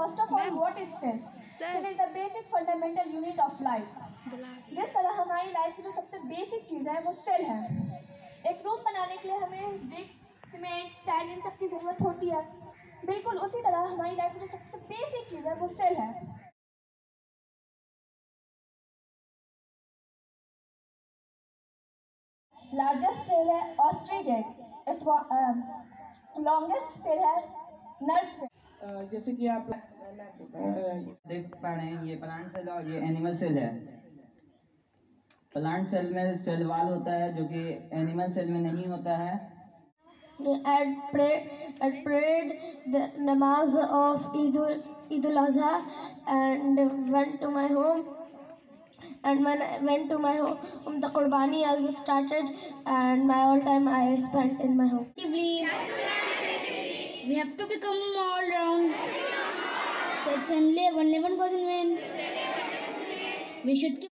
First of all, what is cell? Cell is the basic fundamental unit of life. जिस तरह हमारी life की जो सबसे बेसिक चीज़ है वो सेल है। एक रूम बनाने के लिए हमें ब्रिक्स, सीमेंट, सैंड इन सब की ज़रूरत होती है। बिल्कुल उसी तरह हमारी लाइफ की जो सबसे बेसिक चीज़ है वो सेल है। लार्जेस्ट सेल है ऑस्ट्रिच एग, लॉन्गेस्ट सेल है नर्व सेल। जैसे कि आप देख पा रहे हैं, ये प्लांट सेल और ये एनिमल सेल है। प्लांट सेल में सेल वाल होता है जो कि एनिमल सेल में नहीं होता है। I prayed the namaz of Eid al-Adha and went to my home. And when I went to my home, the Qurbani has started, and my all time I spent in my home. We have to become all round. Sets and 11 goes in vain. We should keep